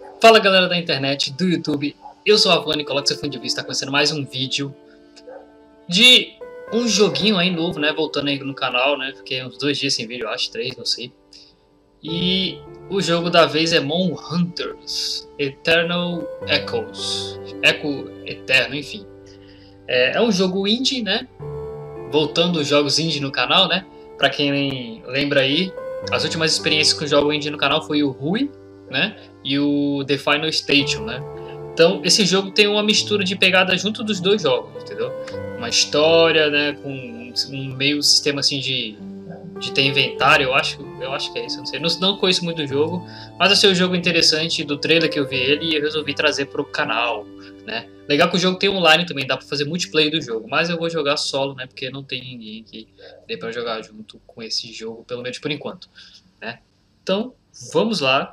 Fala galera da internet, do YouTube, eu sou a Avani, coloque seu fone de vista, está começando mais um vídeo de um joguinho aí novo, né, voltando aí no canal, né, fiquei uns 2 dias sem vídeo, eu acho, 3, não sei. E o jogo da vez é Mon Hunters, Eternal Echoes, Echo Eterno, enfim. É um jogo indie, né, voltando os jogos indie no canal, né, pra quem lembra aí, as últimas experiências com o jogo indie no canal foi o Rui, né, e o The Final Station, né. Então esse jogo tem uma mistura de pegada junto dos dois jogos, entendeu? Uma história, né, com um meio sistema assim de ter inventário, eu acho que é isso, não sei, não conheço muito do jogo, mas achei o jogo interessante do trailer que eu vi ele e eu resolvi trazer pro canal, né. Legal que o jogo tem online também, dá pra fazer multiplayer do jogo, mas eu vou jogar solo, né, porque não tem ninguém que dê pra jogar junto com esse jogo, pelo menos por enquanto, né. Então, vamos lá.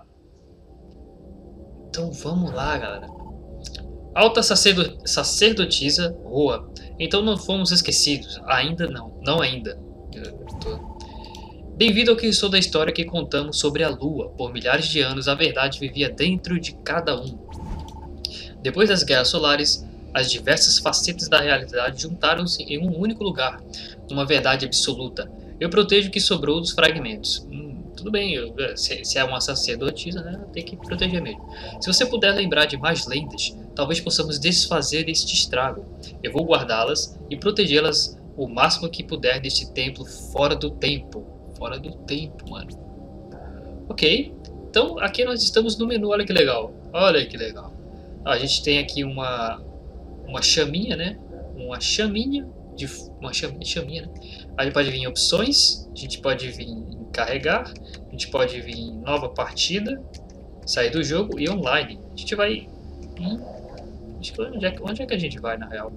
Galera. Alta sacerdotisa Roa. Então não fomos esquecidos. Ainda não. Não ainda. Bem-vindo ao que sou da história que contamos sobre a Lua. Por milhares de anos a verdade vivia dentro de cada um. Depois das guerras solares, as diversas facetas da realidade juntaram-se em um único lugar. Uma verdade absoluta. Eu protejo o que sobrou dos fragmentos. Tudo bem, se é uma sacerdotisa, né, tem que proteger mesmo. Se você puder lembrar de mais lendas, talvez possamos desfazer este estrago. Eu vou guardá-las e protegê-las o máximo que puder deste templo fora do tempo. Fora do tempo, mano. Ok, então aqui nós estamos no menu, olha que legal. Olha que legal. A gente tem aqui uma chaminha, né? Uma chaminha, né? A gente pode vir em opções, a gente pode vir em carregar, a gente pode vir em nova partida, sair do jogo e online. A gente vai em... Onde é que a gente vai na real?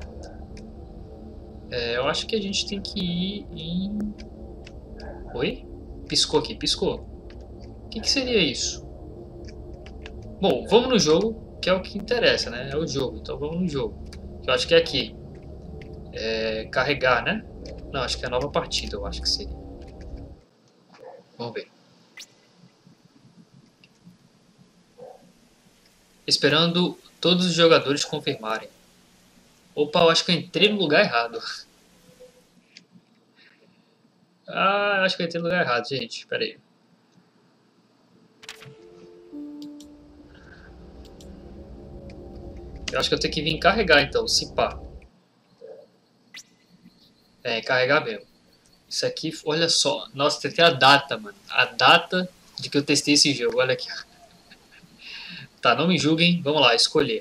Eu acho que a gente tem que ir em... Oi? Piscou aqui, piscou. O que seria isso? Bom, vamos no jogo, que é o que interessa, né? É o jogo, então vamos no jogo. Eu acho que é aqui. Carregar, né? Não, acho que é a nova partida, eu acho que seria. Vamos ver. Esperando todos os jogadores confirmarem. Opa, eu acho que eu entrei no lugar errado. Ah, eu acho que eu entrei no lugar errado, gente. Espera aí. Eu acho que eu tenho que vir carregar então, se pá. Carregar mesmo. Isso aqui, olha só. Nossa, tem até a data, mano. A data de que eu testei esse jogo, olha aqui. Tá, não me julguem. Vamos lá, escolher.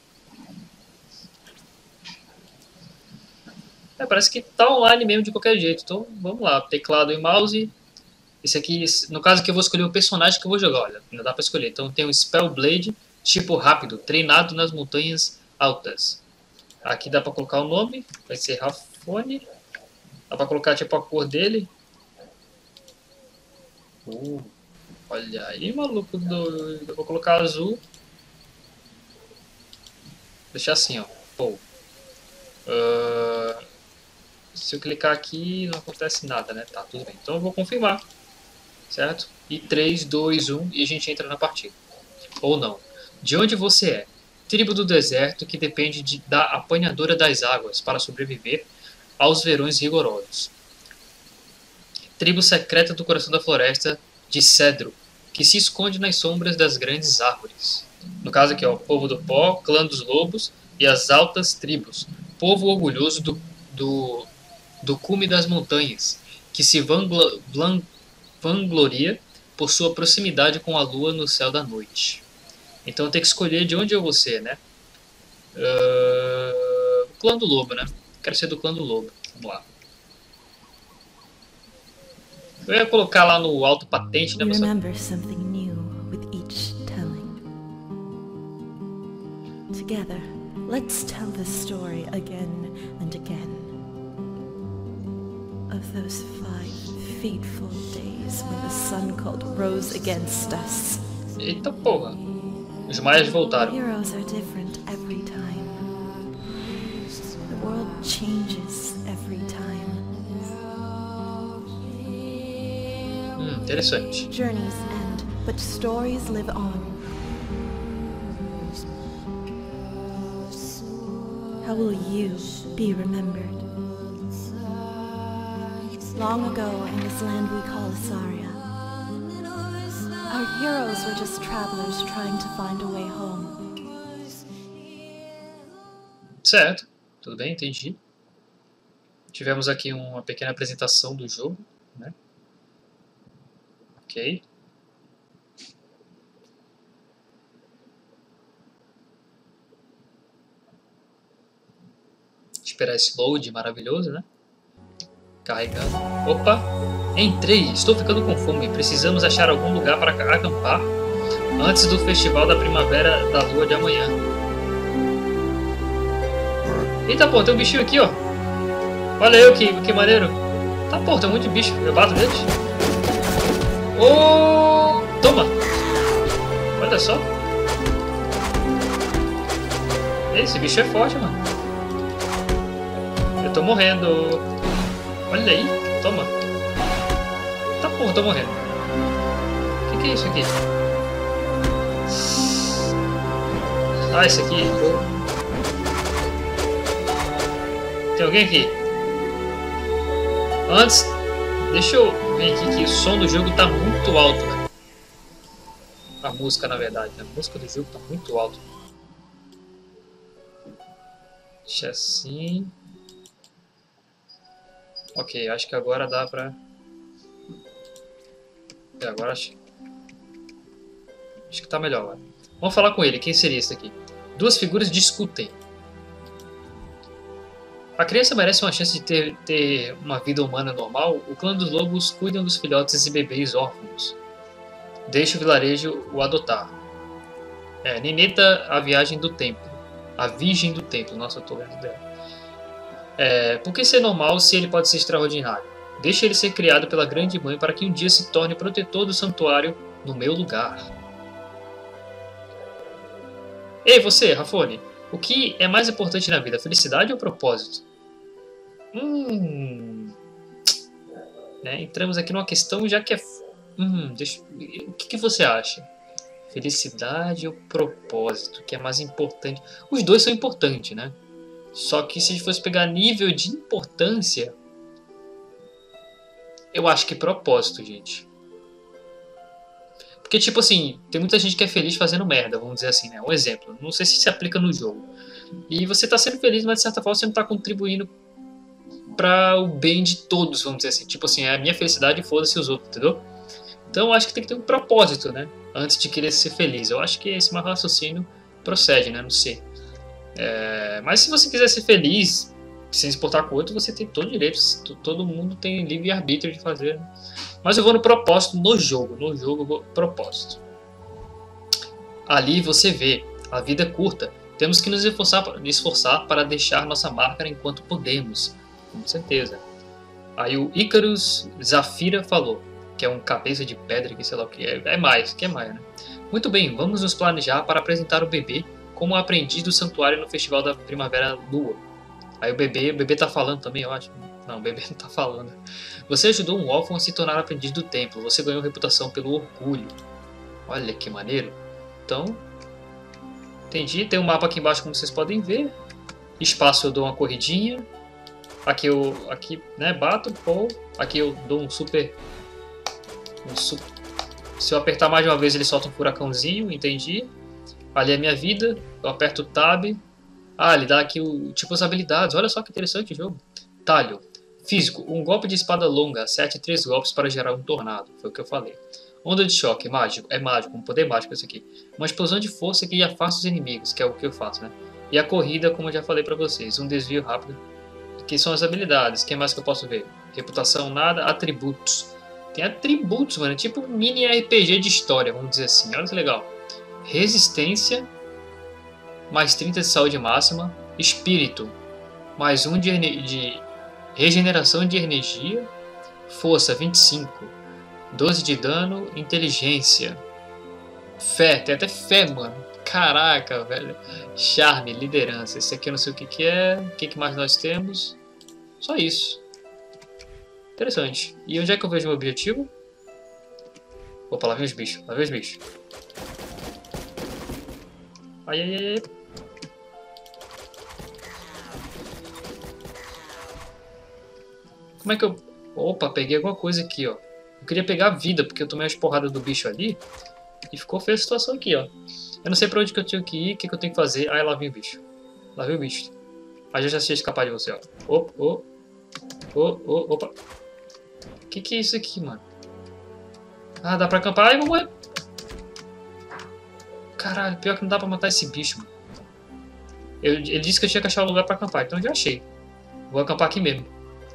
Parece que tá online mesmo de qualquer jeito. Então, vamos lá. Teclado e mouse. Esse aqui, no caso aqui eu vou escolher o personagem que eu vou jogar, olha. Ainda dá pra escolher. Então tem o Spellblade, tipo rápido, treinado nas montanhas altas. Aqui dá pra colocar o nome. Vai ser Rafone. Dá pra colocar tipo a cor dele. Olha aí, maluco. Eu vou colocar azul. Deixar assim, ó. Se eu clicar aqui não acontece nada, né? Tá, tudo bem. Então eu vou confirmar. Certo? E 3, 2, 1 e a gente entra na partida. Ou não. De onde você é? Tribo do deserto que depende da apanhadora das águas para sobreviver aos verões rigorosos. Tribo secreta do coração da floresta de cedro, que se esconde nas sombras das grandes árvores. No caso aqui, ó, povo do pó, clã dos lobos e as altas tribos. Povo orgulhoso do cume das montanhas, que se vangloria por sua proximidade com a lua no céu da noite. Então tem que escolher de onde eu vou ser, né? Clã do lobo, né? Quero ser do clã do lobo. Vamos lá. Eu ia colocar lá no alto patente, né? Remember something new with each telling. Together, let's tell this story again and again. Of those 5 fateful days when the sun called rose against us. Eita porra. Os maias voltaram. Heroes are different every time. The world changes every time. Interessante. Journeys end, but stories live on. How will you be remembered? Long ago, in this land we call Asaria, our heroes were just travelers trying to find a way home. Certo, tudo bem, entendi. Tivemos aqui uma pequena apresentação do jogo, né? Ok. Esperar esse load maravilhoso, né? Carregando. Opa! Entrei! Estou ficando com fome. Precisamos achar algum lugar para acampar antes do festival da primavera da lua de amanhã. Eita, pô, tem um bichinho aqui, ó. Olha eu, que maneiro. Tá, pô, tem um monte de bicho. Eu bato neles. Oh! Toma! Olha só. Esse bicho é forte, mano. Eu tô morrendo. Olha aí. Toma. Tá, porra, tô morrendo. O que é isso aqui? Ah, esse aqui. Tem alguém aqui? Antes, deixa eu ver aqui que o som do jogo tá muito alto, né? A música, na verdade, né? A música do jogo tá muito alta. Deixa assim. Ok, acho que agora dá pra... Agora acho que tá melhor agora. Vamos falar com ele. Quem seria esse aqui? Duas figuras discutem. A criança merece uma chance de ter uma vida humana normal. O clã dos lobos cuidam dos filhotes e bebês órfãos. Deixe o vilarejo o adotar. Nineta, a viagem do templo. A virgem do templo. Nossa, eu tô lendo dela. Por que ser normal se ele pode ser extraordinário? Deixe ele ser criado pela grande mãe para que um dia se torne protetor do santuário no meu lugar. Ei, você, Rafone. O que é mais importante na vida, felicidade ou propósito? Entramos aqui numa questão já que é... o que você acha? Felicidade ou propósito? O que é mais importante? Os dois são importantes, né? Só que se a gente fosse pegar nível de importância, eu acho que propósito, gente. Porque, tipo assim, tem muita gente que é feliz fazendo merda, vamos dizer assim, né? Um exemplo. Não sei se se aplica no jogo. E você tá sendo feliz, mas de certa forma você não tá contribuindo para o bem de todos, vamos dizer assim. Tipo assim, é a minha felicidade e foda-se os outros, entendeu? Então eu acho que tem que ter um propósito, né? Antes de querer ser feliz. Eu acho que esse meu raciocínio procede, né? Não sei. Mas se você quiser ser feliz, sem se importar com o outro, você tem todo o direito. Todo mundo tem livre-arbítrio de fazer. Né? Mas eu vou no propósito no jogo. No jogo eu vou propósito. Ali você vê, a vida é curta. Temos que nos esforçar para deixar nossa marca enquanto podemos. Com certeza. Aí o Icarus Zafira falou, que é um cabeça de pedra, que sei lá o que é. Que é mais, né? Muito bem, vamos nos planejar para apresentar o bebê como aprendiz do santuário no festival da primavera lua. Aí o bebê tá falando também, eu acho. Não, o bebê não tá falando. Você ajudou um órfão a se tornar aprendiz do templo. Você ganhou reputação pelo orgulho. Olha que maneiro. Então, entendi. Tem um mapa aqui embaixo, como vocês podem ver. Espaço eu dou uma corridinha. Aqui eu bato, pô. Aqui eu dou um super... Se eu apertar mais de uma vez, ele solta um furacãozinho, entendi. Ali é a minha vida, eu aperto o Tab. Ele dá aqui tipo as habilidades. Olha só que interessante o jogo. Talho. Físico. Um golpe de espada longa. Acerte 3 golpes para gerar um tornado. Foi o que eu falei. Onda de choque. Mágico. É mágico. Um poder mágico esse aqui. Uma explosão de força que afasta os inimigos. Que é o que eu faço, né? E a corrida, como eu já falei para vocês. Um desvio rápido. Que são as habilidades. O que mais que eu posso ver? Reputação, nada. Atributos. Tem atributos, mano. É tipo um mini RPG de história. Vamos dizer assim. Olha que legal. Resistência. Mais 30 de saúde máxima. Espírito. Mais 1 de regeneração de energia. Força 25. 12 de dano. Inteligência. Fé. Tem até fé, mano. Caraca, velho. Charme, liderança. Esse aqui eu não sei o que é. O que mais nós temos? Só isso. Interessante. E onde é que eu vejo o meu objetivo? Opa, lá vem os bichos. Lá vem os bichos. Ai. Como é que eu... Opa, peguei alguma coisa aqui, ó. Eu queria pegar a vida, porque eu tomei as porradas do bicho ali. E ficou feia a situação aqui, ó. Eu não sei pra onde que eu tenho que ir, o que eu tenho que fazer. Aí lá vem o bicho. Lá vem o bicho. Aí eu já sei escapar de você, ó. Opa. Que é isso aqui, mano? Ah, dá pra acampar. Ai, vou morrer. Caralho, pior que não dá pra matar esse bicho, mano. Ele disse que eu tinha que achar um lugar pra acampar, então eu já achei. Vou acampar aqui mesmo.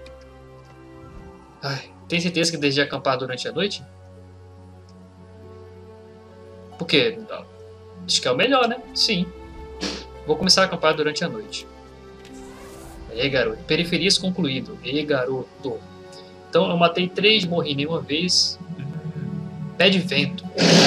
Ai, tem certeza que desejei acampar durante a noite? Por quê? Acho que é o melhor, né? Sim. Vou começar a acampar durante a noite. E aí, garoto. Periferias concluído. E aí, garoto. Então eu matei 3, morri nenhuma vez. Pé de vento.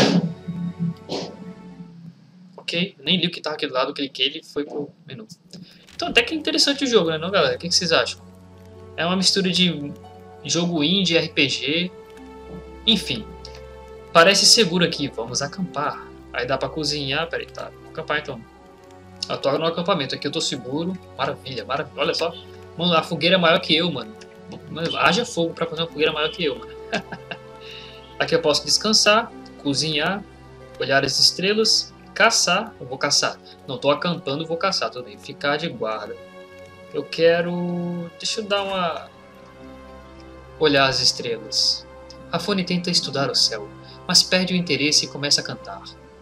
Ok, nem li o que tava aqui do lado, cliquei, ele foi pro menu. Então até que é interessante o jogo, né, não, galera? O que vocês acham? É uma mistura de jogo indie, RPG, enfim. Parece seguro aqui, vamos acampar. Aí dá pra cozinhar, peraí, tá, vou acampar então. Eu tô no acampamento, aqui eu tô seguro, maravilha, maravilha, olha só. Mano, a fogueira é maior que eu, mano. Haja fogo pra fazer uma fogueira maior que eu, mano. Aqui eu posso descansar, cozinhar, olhar as estrelas, caçar, eu vou caçar. Não tô acampando, vou caçar, tudo bem. Ficar de guarda. Eu quero... Deixa eu dar uma... Olhar as estrelas. Rafone tenta estudar o céu, mas perde o interesse e começa a cantar.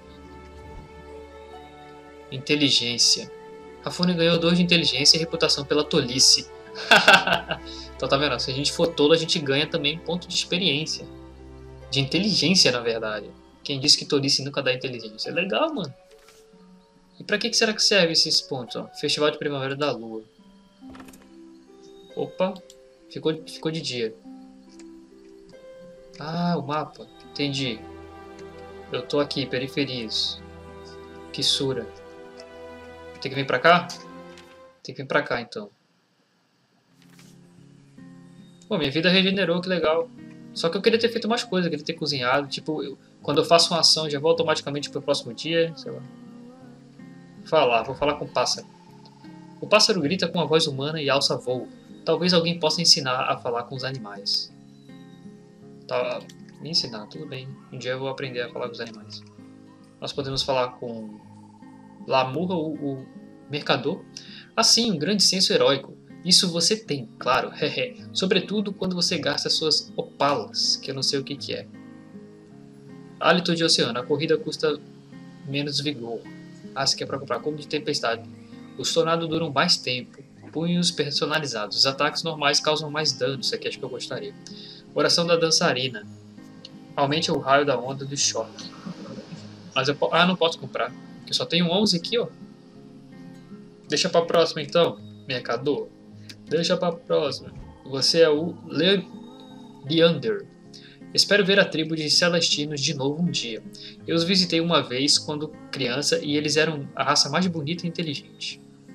Inteligência. Rafone ganhou 2 de inteligência e reputação pela tolice. Então tá vendo? Se a gente for tolo, a gente ganha também ponto de experiência. De inteligência, na verdade. Quem disse que tolice nunca dá inteligência? É legal, mano. E pra que será que serve esses pontos? Ó? Festival de Primavera da Lua. Opa. Ficou de dia. Ah, o mapa. Entendi. Eu tô aqui, periferias. Kissura. Tem que vir pra cá? Tem que vir pra cá, então. Pô, minha vida regenerou, que legal. Só que eu queria ter feito mais coisas, eu queria ter cozinhado. Tipo, quando eu faço uma ação, já vou automaticamente pro próximo dia, sei lá. Vou falar com o pássaro. O pássaro grita com uma voz humana e alça voo. Talvez alguém possa ensinar a falar com os animais. Tá, me ensinar, tudo bem. Um dia eu vou aprender a falar com os animais. Nós podemos falar com Lamurra, o mercador. Assim, um grande senso heróico. Isso você tem, claro. Sobretudo quando você gasta suas opalas, que eu não sei o que é. Hálito de oceano. A corrida custa menos vigor. Ah, você quer pra comprar como de tempestade. Os tornados duram mais tempo. Punhos personalizados. Os ataques normais causam mais dano. Isso aqui acho que eu gostaria. Oração da dançarina. Aumente o raio da onda do choque. Mas eu não posso comprar. Porque só tenho 11 aqui, ó. Deixa pra próxima então, mercador. Deixa pra próxima. Você é o Leander. Espero ver a tribo de Celestinos de novo um dia. Eu os visitei uma vez quando criança e eles eram a raça mais bonita e inteligente.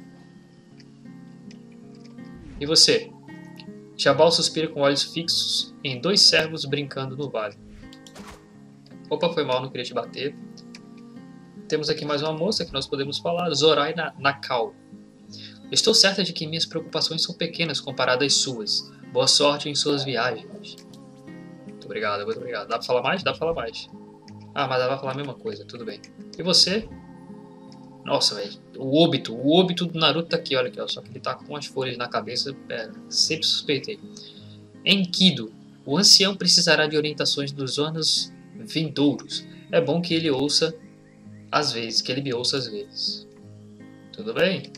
E você? Jabal suspira com olhos fixos em 2 servos brincando no vale. Opa, foi mal, não queria te bater. Temos aqui mais uma moça que nós podemos falar. Zorai Nakal. Estou certa de que minhas preocupações são pequenas comparadas às suas. Boa sorte em suas viagens. Muito obrigado, muito obrigado. Dá pra falar mais? Dá pra falar mais. Ah, mas dá pra falar a mesma coisa, tudo bem. E você? Nossa, velho. O óbito do Naruto tá aqui, olha aqui, ó. Só que ele tá com as folhas na cabeça. Sempre suspeitei. Enkidu. O ancião precisará de orientações dos anos vindouros. É bom que ele ouça às vezes, que ele me ouça às vezes. Tudo bem?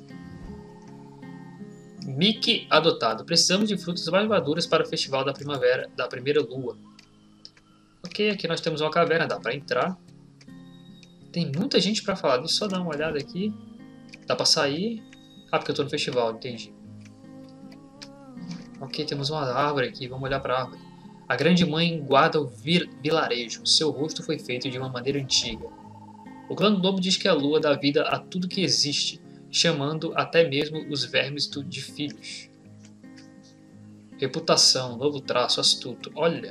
Mickey adotado. Precisamos de frutas mais maduras para o festival da primavera, da primeira lua. Ok, aqui nós temos uma caverna, dá pra entrar. Tem muita gente pra falar, deixa eu só dar uma olhada aqui. Dá pra sair. Ah, porque eu tô no festival, entendi. Ok, temos uma árvore aqui, vamos olhar pra árvore. A grande mãe guarda o vilarejo. Seu rosto foi feito de uma maneira antiga. O clã do lobo diz que a lua dá vida a tudo que existe, chamando até mesmo os vermes de filhos. Reputação, novo traço, astuto. Olha.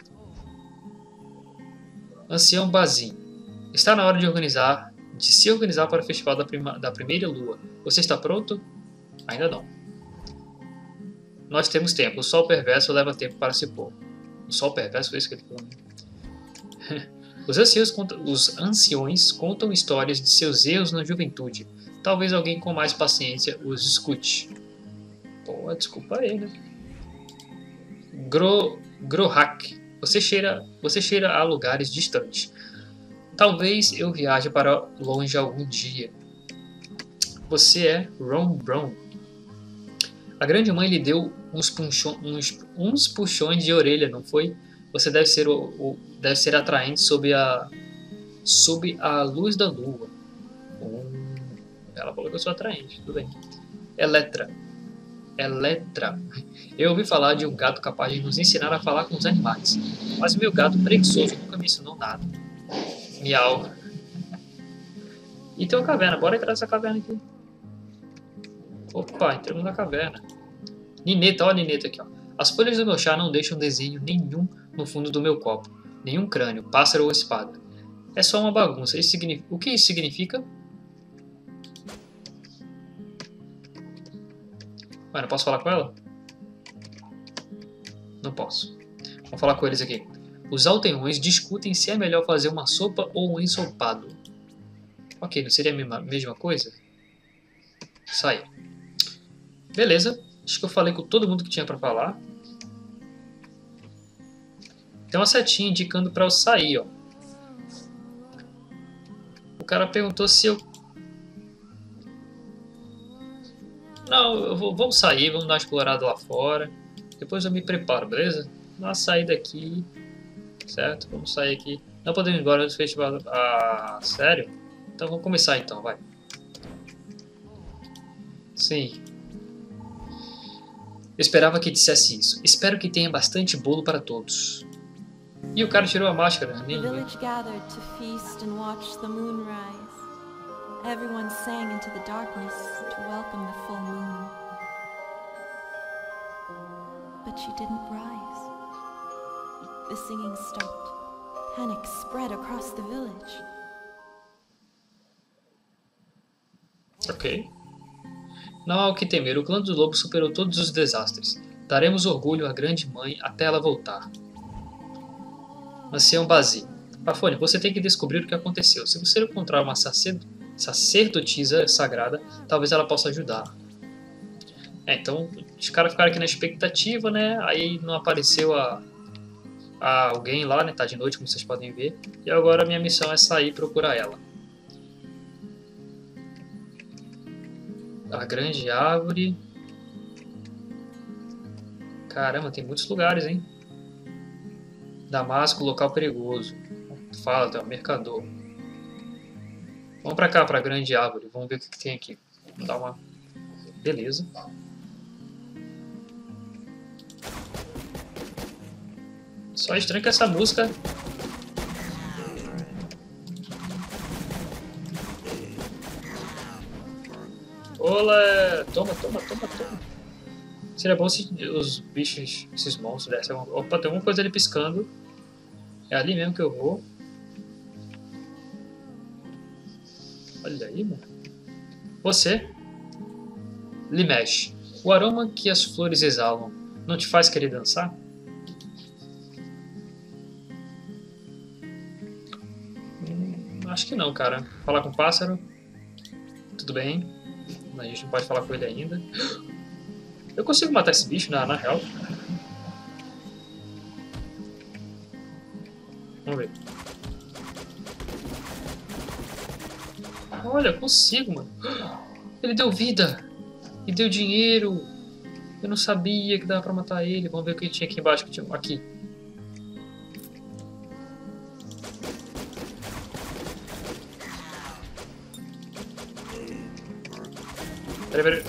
Ancião Bazin. Está na hora de se organizar para o festival da primeira lua. Você está pronto? Ainda não. Nós temos tempo. O sol perverso leva tempo para se pôr. O sol perverso foi isso que ele falou. Os anciões contam histórias de seus erros na juventude. Talvez alguém com mais paciência os escute. Pô, desculpa aí, né? Grohak. Você cheira a lugares distantes. Talvez eu viaje para longe algum dia. Você é Ron Brown. A grande mãe lhe deu uns puxões de orelha, não foi? Você deve ser atraente sob a luz da lua. Ela falou que eu sou atraente, tudo bem. Eletra. Eu ouvi falar de um gato capaz de nos ensinar a falar com os animais. Mas meu gato preguiçoso nunca me ensinou nada. Miau. E tem uma caverna, bora entrar nessa caverna aqui. Opa, entramos na caverna. Nineta, olha a nineta aqui, ó. As folhas do meu chá não deixam desenho nenhum no fundo do meu copo. Nenhum crânio, pássaro ou espada. É só uma bagunça. O que isso significa? Ué, não posso falar com ela? Não posso. Vamos falar com eles aqui. Os alteões discutem se é melhor fazer uma sopa ou um ensopado. Ok, não seria a mesma coisa? Sai. Beleza. Acho que eu falei com todo mundo que tinha pra falar. Tem uma setinha indicando pra eu sair, ó. O cara perguntou se eu... Não, vamos sair, vamos dar uma explorada lá fora. Depois eu me preparo, beleza? Vamos dar uma saída aqui. Certo? Vamos sair aqui. Não podemos ir embora do festival. Ah, sério? Então vamos começar então, vai. Sim. Eu esperava que dissesse isso. Espero que tenha bastante bolo para todos. E o cara tirou a máscara. The village gathered to feast and watch the moon rise. Everyone sang into the darkness to welcome the full moon. But she didn't rise. The singing stopped. Panic spread across the village. Ok. Não há o que temer. O clã dos lobos superou todos os desastres. Daremos orgulho à grande mãe até ela voltar. Ancião Bazi. Pafone, você tem que descobrir o que aconteceu. Se você encontrar uma sacerdotisa sagrada, talvez ela possa ajudar. Então, os caras ficaram aqui na expectativa, né? Aí não apareceu alguém lá, né? Tá de noite, como vocês podem ver. E agora a minha missão é sair e procurar ela. A grande árvore. Caramba, tem muitos lugares, hein? Damasco, local perigoso. Fala, tem um mercador. Vamos pra cá, pra grande árvore. Vamos ver o que tem aqui. Vamos dar uma... Beleza. Só estranho que essa música... Olá! Toma. Seria bom se os bichos, esses monstros dessem... Opa, tem alguma coisa ali piscando. É ali mesmo que eu vou. Olha aí, mano. Você? Limesh. O aroma que as flores exalam não te faz querer dançar? Acho que não, cara. Falar com o pássaro. Tudo bem. A gente não pode falar com ele ainda. Eu consigo matar esse bicho na real? Vamos ver. Olha, consigo, mano. Ele deu vida. E deu dinheiro. Eu não sabia que dava pra matar ele. Vamos ver o que tinha aqui embaixo. Aqui. Peraí.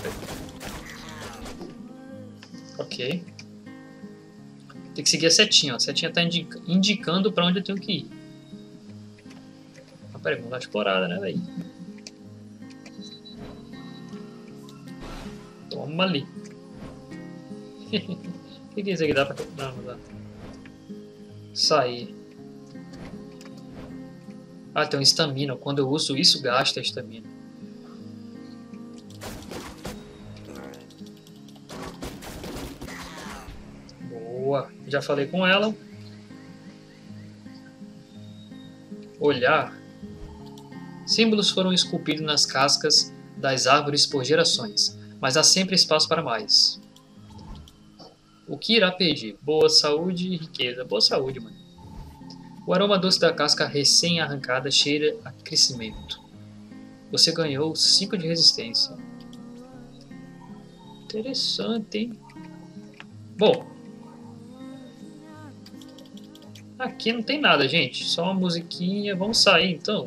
Ok. Tem que seguir a setinha. Ó. A setinha tá indicando pra onde eu tenho que ir. Ah, peraí, vamos dar uma explorada, né, velho? Toma ali. O que é isso aqui? Dá pra... Não dá. Sair. Ah, tem um estamina. Quando eu uso isso, gasta a estamina. Já falei com ela. Olhar. Símbolos foram esculpidos nas cascas das árvores por gerações, mas há sempre espaço para mais. O que irá pedir? Boa saúde e riqueza. Boa saúde, mano. O aroma doce da casca recém-arrancada cheira a crescimento. Você ganhou 5 de resistência. Interessante, hein? Bom. Aqui não tem nada, gente. Só uma musiquinha. Vamos sair, então.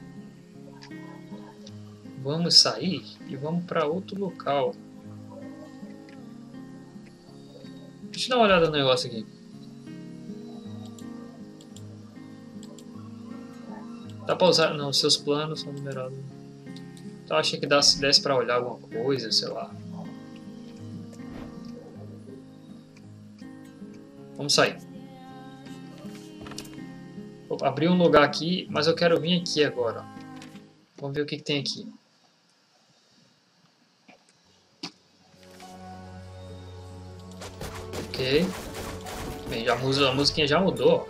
Vamos sair e vamos para outro local. Deixa eu dar uma olhada no negócio aqui. Dá pra usar... Não, seus planos são numerados. Então achei que desse pra olhar alguma coisa, sei lá. Vamos sair. Vou abrir um lugar aqui, mas eu quero vir aqui agora. Vamos ver o que tem aqui. Ok. Bem, a musiquinha já mudou.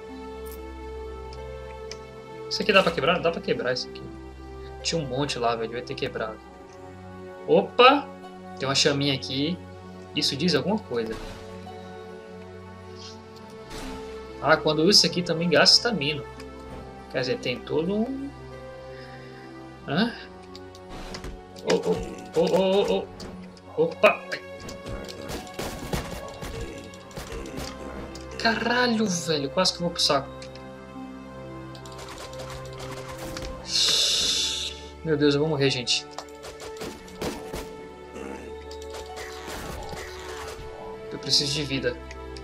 Isso aqui dá pra quebrar? Dá pra quebrar isso aqui. Tinha um monte lá, velho. Devia ter quebrado. Opa! Tem uma chaminha aqui. Isso diz alguma coisa. Ah, quando isso aqui também gasta estamina. Quer dizer, tem todo um... Hã? Opa! Caralho, velho. Quase que eu vou pro saco. Meu Deus, eu vou morrer, gente. Eu preciso de vida.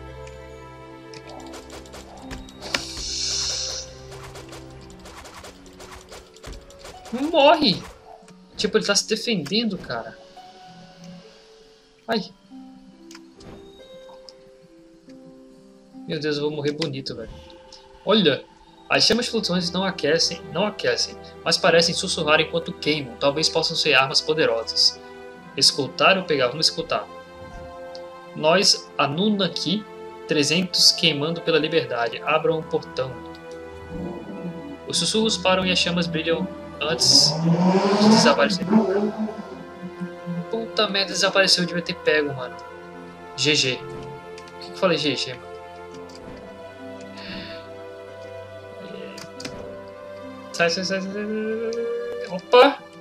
Morre! Tipo, ele tá se defendendo, cara. Ai. Meu Deus, eu vou morrer bonito, velho. Olha! As chamas flutuantes não aquecem, mas parecem sussurrar enquanto queimam. Talvez possam ser armas poderosas. Escutar ou pegar? Vamos escutar. Nós, Anunnaki, 300 queimando pela liberdade. Abram um portão. Os sussurros param e as chamas brilham antes de desaparecer. Puta merda, desapareceu. Eu devia ter pego, mano. GG. Por que eu falei GG, mano? Sai. Opa!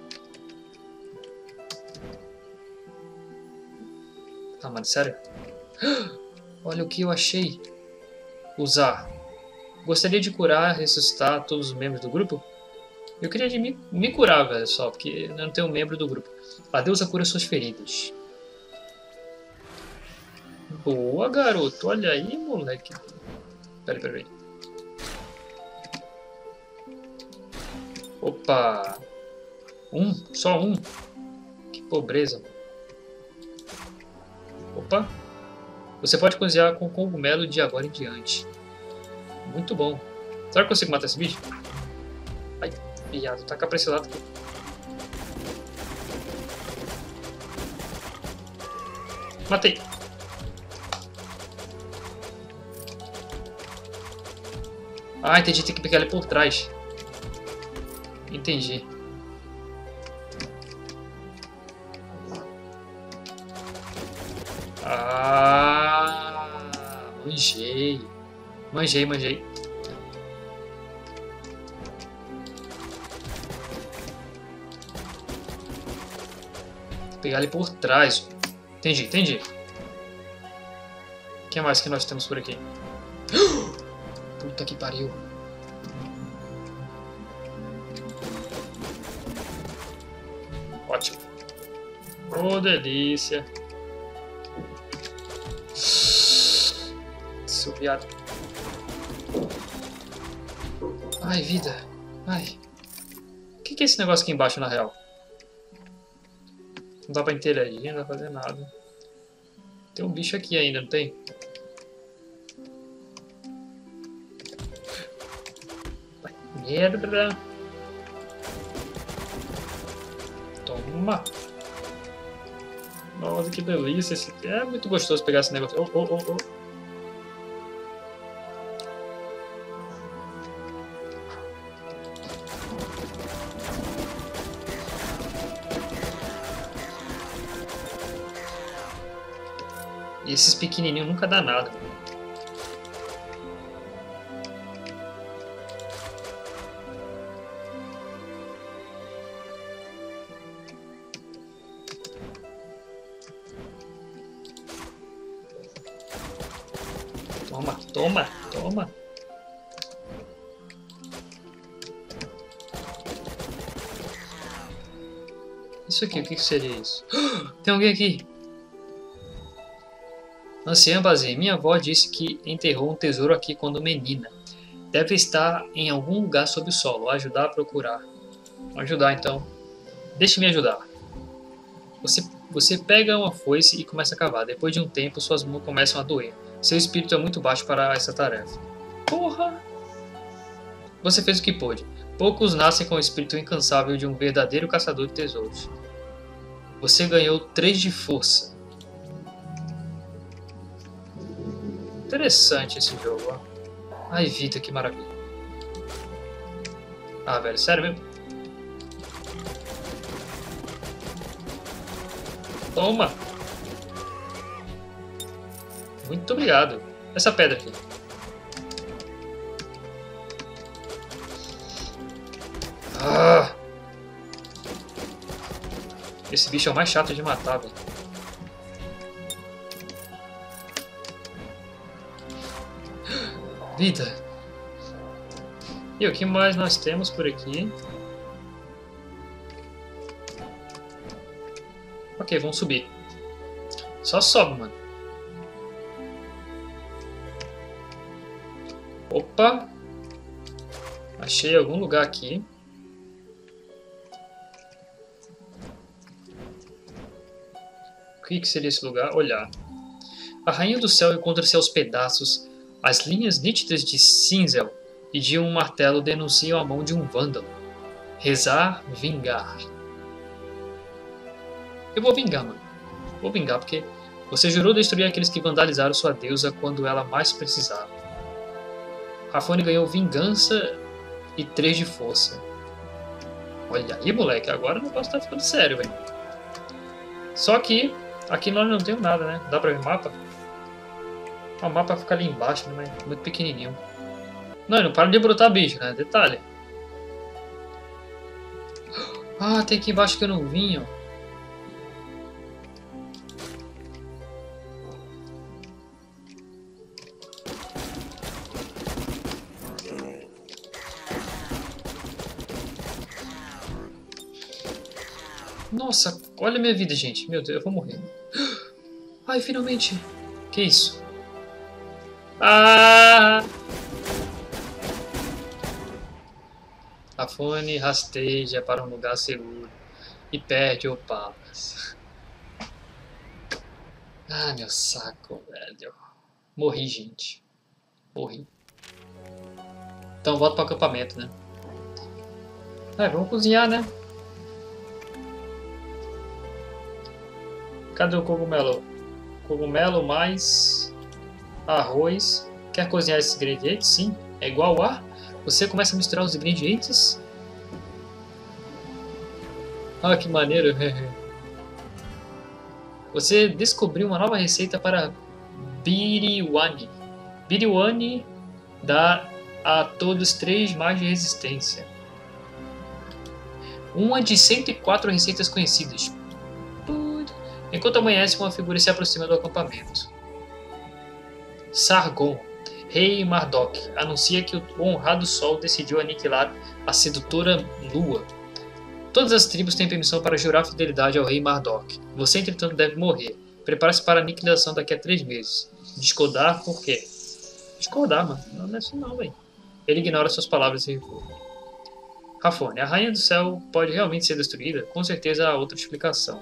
Ah, mano, sério? Olha o que eu achei. Usar. Gostaria de curar, ressuscitar todos os membros do grupo? Eu queria me curar, velho, só, porque eu não tenho um membro do grupo. A deusa cura suas feridas. Boa, garoto. Olha aí, moleque. Peraí. Opa! Só um. Que pobreza. Opa! Você pode cozinhar com cogumelo de agora em diante. Muito bom. Será que eu consigo matar esse bicho? Ai, viado, taca pra esse lado aqui. Matei. Ah, entendi, tem que pegar ele por trás. Entendi. Ah, manjei. Vou pegar ele por trás. Entendi. O que mais que nós temos por aqui? Puta que pariu. Ótimo. Oh, delícia. Seu viado. Ai, vida. Ai. O que é esse negócio aqui embaixo, na real? Não dá pra interagir, não dá pra fazer nada. Tem um bicho aqui ainda, não tem? Merda. Toma. Nossa, que delícia. É muito gostoso pegar esse negócio. E esses pequenininhos nunca dá nada. Toma, toma, toma. Isso aqui, o que seria isso? Tem alguém aqui. Anciã Bazin, minha avó disse que enterrou um tesouro aqui quando menina. Deve estar em algum lugar sob o solo. Vou ajudar a procurar. Vou ajudar então. Deixe-me ajudar. Você pega uma foice e começa a cavar. Depois de um tempo, suas mãos começam a doer. Seu espírito é muito baixo para essa tarefa. Porra! Você fez o que pôde. Poucos nascem com o espírito incansável de um verdadeiro caçador de tesouros. Você ganhou 3 de força. Interessante esse jogo, ó. Ai, vida, que maravilha. Ah, velho, sério mesmo? Toma! Muito obrigado. Essa pedra aqui. Ah! Esse bicho é o mais chato de matar, velho. Vida. E o que mais nós temos por aqui? Ok, vamos subir. Só sobe, mano. Opa! Achei algum lugar aqui. O que seria esse lugar? Olhar. A Rainha do Céu encontra-se aos pedaços. As linhas nítidas de cinzel e de um martelo denunciam a mão de um vândalo. Rezar, vingar. Eu vou vingar, mano. Vou vingar porque você jurou destruir aqueles que vandalizaram sua deusa quando ela mais precisava. Rafone ganhou vingança e 3 de força. Olha aí, moleque. Agora o negócio tá ficando sério, velho. Só que aqui nós não temos nada, né? Dá pra ver o mapa? O mapa fica ali embaixo, né? Mas muito pequenininho. Não para de brotar bicho, né? Detalhe. Ah, tem aqui embaixo que eu não vim, ó. Nossa, olha a minha vida, gente. Meu Deus, eu vou morrer. Ai, finalmente. Que isso? Ah! Rafone rasteja para um lugar seguro e perde o Palas. Ah, meu saco, velho. Morri, gente. Morri. Então volto para o acampamento, né? Vamos cozinhar, né? Cadê o cogumelo? Cogumelo mais arroz. Quer cozinhar esses ingredientes? Sim. É igual a... Você começa a misturar os ingredientes. Ah, que maneiro. Você descobriu uma nova receita para Biriwani. Biriwani dá a todos 3 mais de resistência. Uma de 104 receitas conhecidas. Enquanto amanhece, uma figura se aproxima do acampamento. Sargon, rei Marduk, anuncia que o honrado sol decidiu aniquilar a sedutora lua. Todas as tribos têm permissão para jurar fidelidade ao rei Marduk. Você, entretanto, deve morrer. Prepare-se para a aniquilação daqui a 3 meses. Discordar por quê? Discordar, mano. Não é isso não, velho. Ele ignora suas palavras e recua. Rafone, a Rainha do Céu pode realmente ser destruída? Com certeza há outra explicação.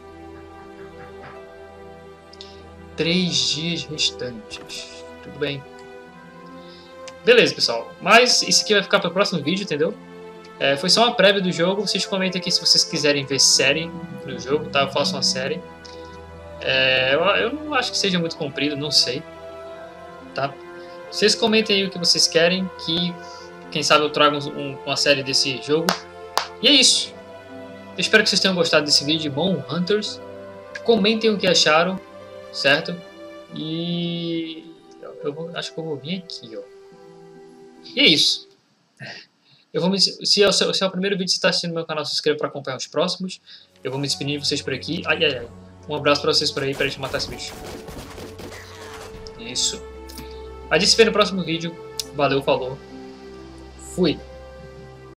3 dias restantes. Tudo bem. Beleza, pessoal. Mas isso aqui vai ficar para o próximo vídeo, entendeu? Foi só uma prévia do jogo. Vocês comentem aqui se vocês quiserem ver série do jogo, tá? Eu faço uma série. Eu não acho que seja muito comprido, não sei. Tá? Vocês comentem aí o que vocês querem, que quem sabe eu trago uma série desse jogo. E é isso. Eu espero que vocês tenham gostado desse vídeo de Mon Hunters. Comentem o que acharam. Certo? E acho que eu vou vir aqui, ó. E é isso. Se é o primeiro vídeo que você está assistindo no meu canal, se inscreva para acompanhar os próximos. Eu vou me despedir de vocês por aqui. Ai, ai, ai. Um abraço para vocês por aí, para a gente matar esse bicho. Isso. A gente se vê no próximo vídeo. Valeu, falou. Fui.